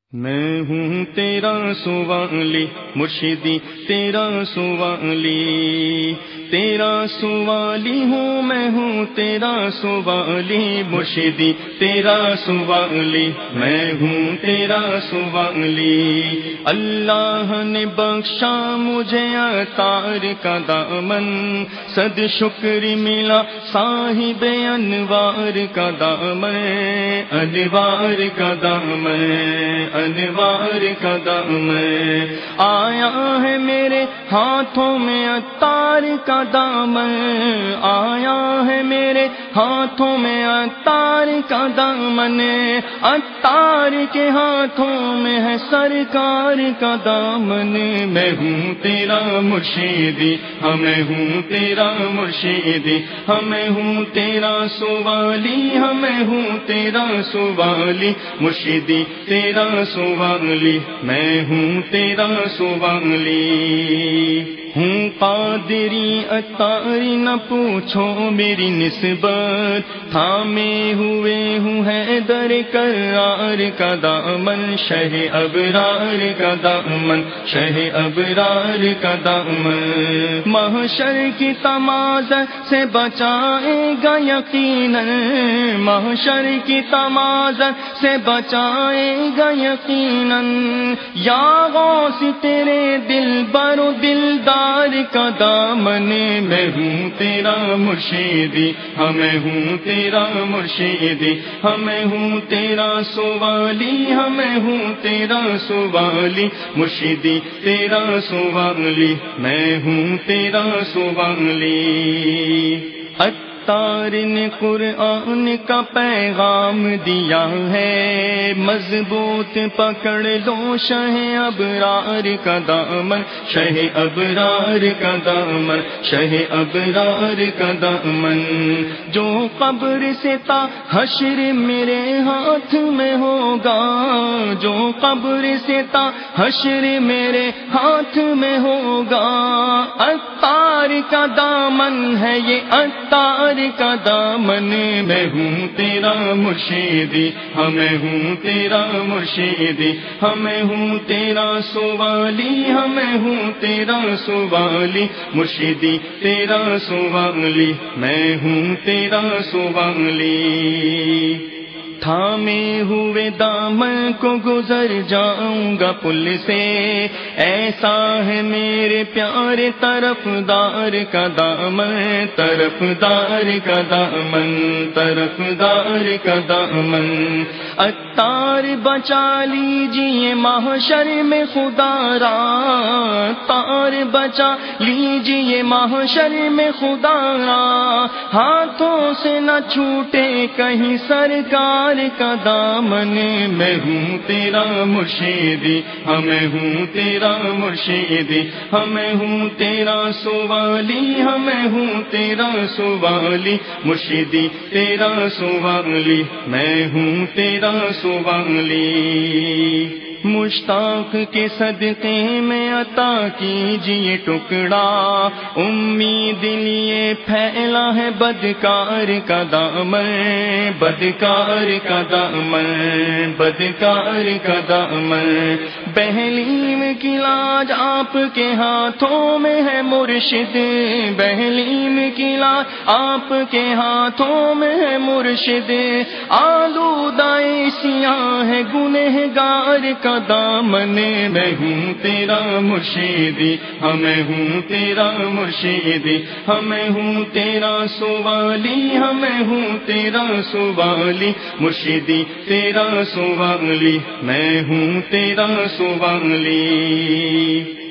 میں ہوں تیرا سوالی مرشدی تیرا سوالی، تیرا سوالی ہوں میں ہوں تیرا سوالی مرشدی تیرا سوالی، میں ہوں تیرا سوالی۔ اللہ نے بخشا مجھے عطار کا دامن، صد شکر ملا صاحب انوار کا دامن، انوار کا دامن، انوار کا دامن۔ آیا ہے میرے ہاتھوں میں عطار کا دامن، آیا ہے میرے ہاتھوں میں عطار کا دامن، عطار کے ہاتھوں میں ہے سرکار کا دامن۔ میں ہوں تیرا مرشدی، میں ہوں تیرا مرشدی، میں ہوں تیرا سوالی، میں ہوں تیرا سوالی مرشدی تیرا سوالی، میں ہوں تیرا سوالی۔ ہوں قادری عطاری نہ پوچھو میری نسبت، تھامے ہوئے ہوں حیدر کرار کا دامن، شہ ابرار کا دامن، شہ ابرار کا دامن۔ محشر کی تمازن سے بچائے گا یقیناً، محشر کی تمازن سے بچائے گا یقیناً، یا غوث تیرے دلبر و دلدار کا دامن۔ میں ہوں تیرا مرشدی، میں ہوں تیرا مرشدی، میں ہوں تیرا سوالی، میں ہوں تیرا سوالی مرشدی تیرا سوالی، میں ہوں تیرا سوالی۔ عطار نے قرآن کا پیغام دیا ہے، مضبوط پکڑ لو شہ ابرار کا دامن، شہ ابرار کا دامن، شہ ابرار کا دامن۔ جو قبر سے تا حشر میرے ہاتھ میں ہوگا، جو قبر سے تا حشر میرے ہاتھ میں ہوگا، عطار کا دامن ہے یہ عطار کا دامن۔ میں ہوں تیرا مرشدی، میں ہوں تیرا مرشدی، میں ہوں تیرا سوالی، میں ہوں تیرا سوالی مرشدی تیرا سوالی، میں ہوں تیرا سوالی۔ تھامے ہوئے دامن کو گزر جاؤں گا پل سے، ایسا ہے میرے پیارے طرفدار کا دامن، طرفدار کا دامن، طرفدار کا دامن۔ عطار بچا لیجئے محشر میں خدا را، عطار بچا لیجئے محشر میں خدا را، ہاتھوں سے نہ چھوٹے کہیں سرکار کا دامن۔ میں ہوں تیرا مرشدی، میں ہوں تیرا مرشدی، میں ہوں تیرا سوالی، میں ہوں تیرا سوالی مرشدی تیرا سوالی، میں ہوں تیرا سوالی۔ مشتاق کے صدقے میں عطا کیجئے ٹکڑا، امید لیے پھیلا ہے بدکار کا دامن، بدکار کا دامن، بدکار کا دامن۔ بہلیم کی لاج آپ کے ہاتھوں میں ہے مرشد، بہلیم کی لاج آپ کے ہاتھوں میں ہے مرشد، آلودہ سیاہ ہے گنہگار کا دامن۔ میں ہوں تیرا مرشدی، میں ہوں تیرا مرشدی، میں ہوں تیرا سوالی، میں ہوں تیرا سوالی مرشدی تیرا سوالی، میں ہوں تیرا سوالی۔